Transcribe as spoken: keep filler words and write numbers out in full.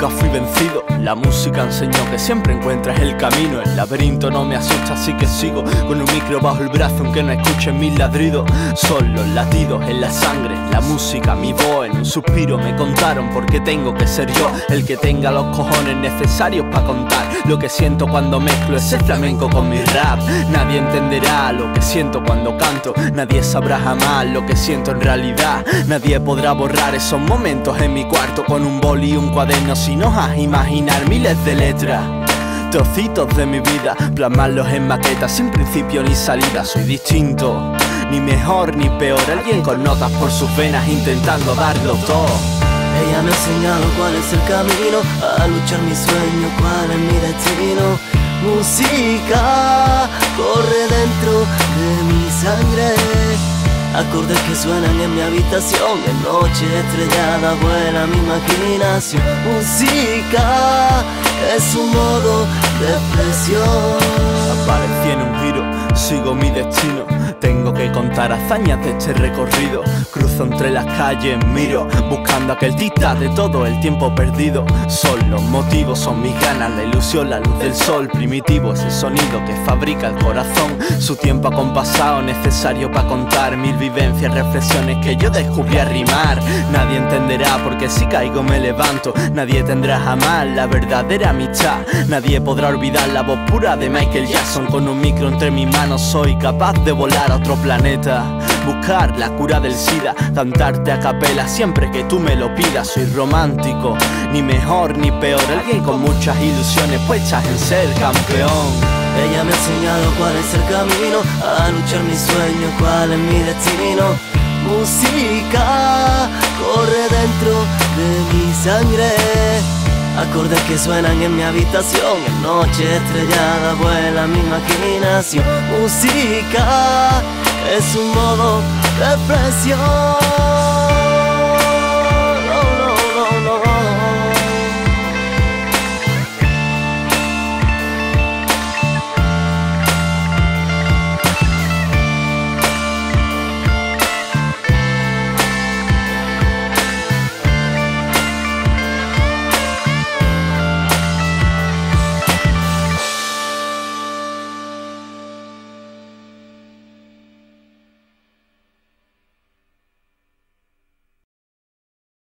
fui vencido. La música enseñó que siempre encuentras el camino. El laberinto no me asusta, así que sigo con un micro bajo el brazo, aunque no escuchen mis ladridos. Son los latidos en la sangre, la música, mi voz. En un suspiro me contaron porque tengo que ser yo el que tenga los cojones necesarios para contar lo que siento cuando mezclo ese flamenco con mi rap. Nadie entenderá lo que siento cuando canto, nadie sabrá jamás lo que siento en realidad. Nadie podrá borrar esos momentos en mi cuarto con un boli y un cuaderno sin hojas, imaginar miles de letras, trocitos de mi vida, plasmarlos en maquetas sin principio ni salida. Soy distinto, ni mejor ni peor, alguien con notas por sus venas intentando darlo todo. Ella me ha enseñado cuál es el camino, a luchar mi sueño, cuál es mi destino. Música corre dentro de mi sangre, acordes que suenan en mi habitación, en noche estrellada vuela mi imaginación. Música es un modo de expresión. Aparecí en un giro, sigo mi destino. Tengo que contar hazañas de este recorrido. Cruzo entre las calles, miro, buscando aquel tic-tac de todo el tiempo perdido. Son los motivos, son mis ganas, la ilusión, la luz del sol. Primitivo es el sonido que fabrica el corazón. Su tiempo acompasado, necesario para contar mil vivencias, reflexiones que yo descubrí a rimar. Nadie entenderá porque si caigo me levanto. Nadie tendrá jamás la verdadera amistad. Nadie podrá olvidar la voz pura de Michael Jackson. Con un micro entre mis manos soy capaz de volar a otro planeta, buscar la cura del SIDA, cantarte a capela siempre que tú me lo pidas. Soy romántico, ni mejor ni peor, alguien con muchas ilusiones puestas en ser campeón. Ella me ha enseñado cuál es el camino, a luchar mi sueño, cuál es mi destino. Música corre dentro de mi sangre, acordes que suenan en mi habitación, en noche estrellada vuela mi imaginación. Música es un modo de expresión.